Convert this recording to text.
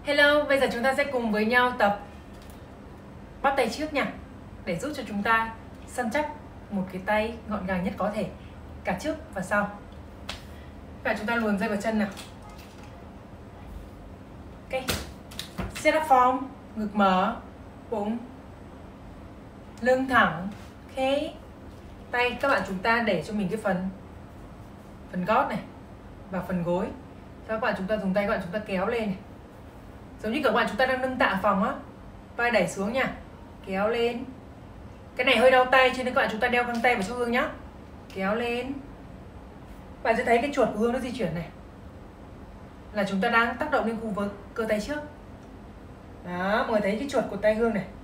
Hello, bây giờ chúng ta sẽ cùng với nhau tập bắp tay trước nha, để giúp cho chúng ta săn chắc một cái tay gọn gàng nhất có thể, cả trước và sau. Và chúng ta luồn dây vào chân nào. Ok, set up form, ngực mở, bụng, lưng thẳng. Ok, tay các bạn chúng ta để cho mình cái phần gót này và phần gối. Các bạn chúng ta dùng tay các bạn chúng ta kéo lên này, giống như các bạn chúng ta đang nâng tạ phòng á, vai đẩy xuống nha, kéo lên. Cái này hơi đau tay cho nên các bạn chúng ta đeo găng tay vào cho Hương nhá. Kéo lên. Bạn sẽ thấy cái chuột của Hương nó di chuyển này, là chúng ta đang tác động lên khu vực cơ tay trước. Đó, mọi người thấy cái chuột của tay Hương này,